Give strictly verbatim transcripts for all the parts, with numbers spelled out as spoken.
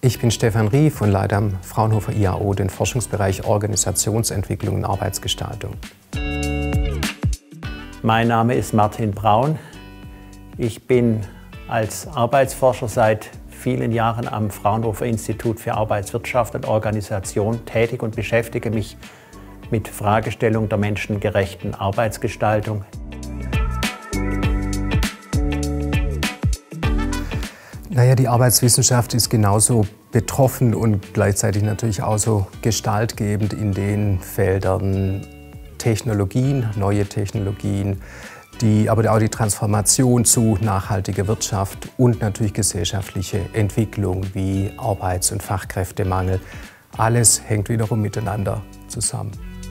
Ich bin Stefan Rief und leite am Fraunhofer I A O den Forschungsbereich Organisationsentwicklung und Arbeitsgestaltung. Mein Name ist Martin Braun. Ich bin als Arbeitsforscher seit vielen Jahren am Fraunhofer Institut für Arbeitswirtschaft und Organisation tätig und beschäftige mich mit Fragestellung der menschengerechten Arbeitsgestaltung. Naja, die Arbeitswissenschaft ist genauso betroffen und gleichzeitig natürlich auch so gestaltgebend in den Feldern Technologien, neue Technologien, die, aber auch die Transformation zu nachhaltiger Wirtschaft und natürlich gesellschaftliche Entwicklung wie Arbeits- und Fachkräftemangel. Alles hängt wiederum miteinander zusammen.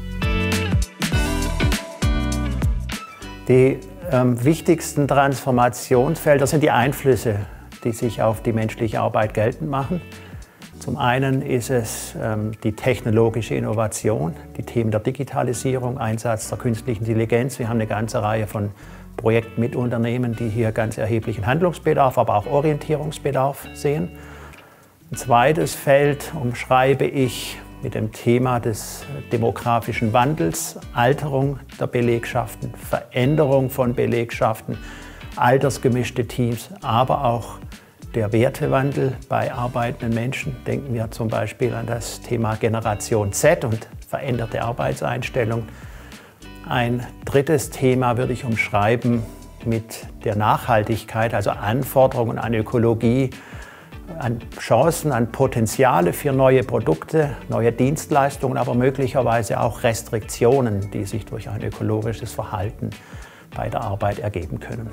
Die ähm, wichtigsten Transformationsfelder sind die Einflüsse, die sich auf die menschliche Arbeit geltend machen. Zum einen ist es ähm, die technologische Innovation, die Themen der Digitalisierung, Einsatz der künstlichen Intelligenz. Wir haben eine ganze Reihe von Projekten mit Unternehmen, die hier ganz erheblichen Handlungsbedarf, aber auch Orientierungsbedarf sehen. Ein zweites Feld umschreibe ich mit dem Thema des demografischen Wandels, Alterung der Belegschaften, Veränderung von Belegschaften, altersgemischte Teams, aber auch der Wertewandel bei arbeitenden Menschen. Denken wir zum Beispiel an das Thema Generation Z und veränderte Arbeitseinstellung. Ein drittes Thema würde ich umschreiben mit der Nachhaltigkeit, also Anforderungen an Ökologie, an Chancen, an Potenziale für neue Produkte, neue Dienstleistungen, aber möglicherweise auch Restriktionen, die sich durch ein ökologisches Verhalten bei der Arbeit ergeben können.